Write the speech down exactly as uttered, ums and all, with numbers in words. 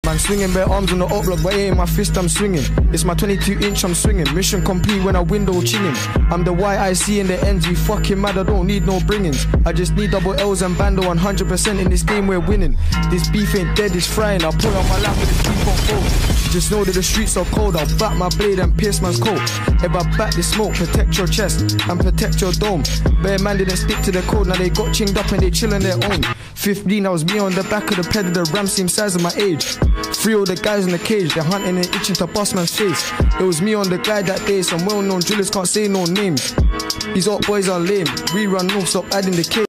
Man swinging bare arms on the up block, but it ain't my fist I'm swinging. It's my twenty-two inch I'm swinging. Mission complete when I window chinging. I'm the Y I C in the ends, you fucking mad, I don't need no bringings. I just need double L's and bando one hundred percent in this game we're winning. This beef ain't dead, it's frying. I'll pull on my lap with this beef on fold. Just know that the streets are cold, I'll back my blade and pierce man's coat. If I back the smoke, protect your chest and protect your dome. Bare man didn't stick to the code, now they got chinged up and they chill on their own. Fifteen, I was me on the back of the ped of the ram, same size of my age. Three of the guys in the cage, they're hunting and itching to bust man's face. It was me on the glide that day, some well-known drillers can't say no names. These old boys are lame, we run north, stop adding the cage.